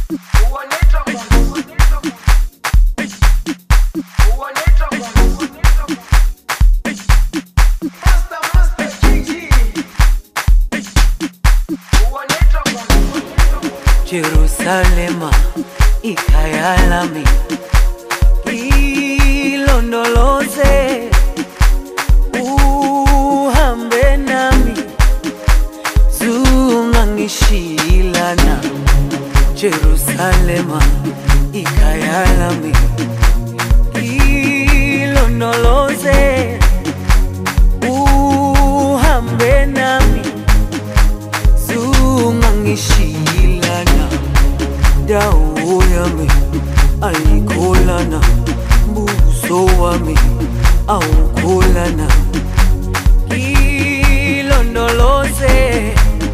Jerusalema ikhaya lami, ilondoloze uhambe nami, zungangishilana. Jerusalema ikhaya lami, ilondoloze uhambe nami, zungangishilana. Dawo yami ayikholana, buso wami awukholana. Ilondoloze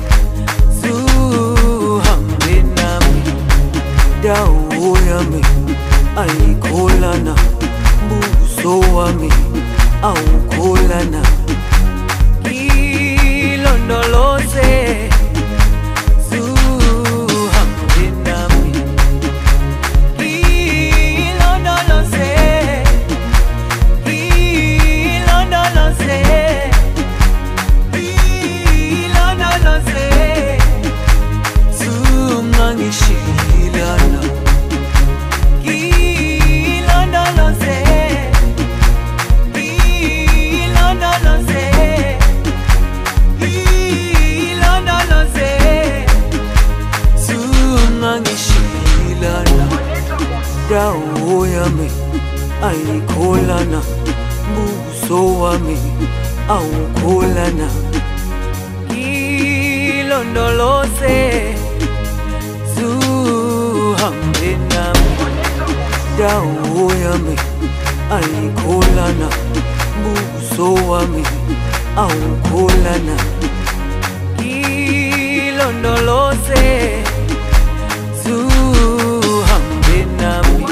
zuhambe nami, dawo yami ayikholana, buso wami awukholana. Ilondoloze dawo yami ayikholana, buso wami awukholana. Ilondoloze zuhambe nami, dawo yami ayikholana, buso wami awukholana. Ilondoloze zuhambe nami.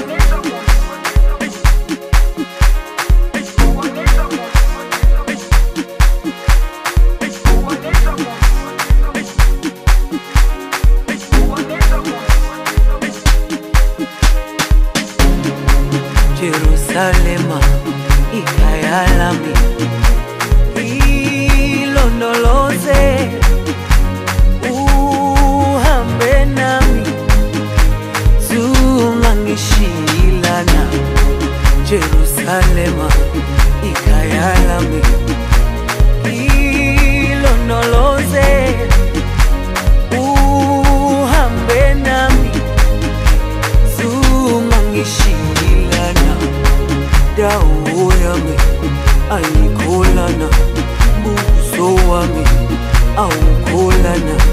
Jerusalema ikhaya lami, ilondoloze uhambe nami, zungangishilana. Jerusalema ikhaya lami, ilondoloze uhambe nami, zungangishilana. Dawo yami ayikholana, buso wami awukholana.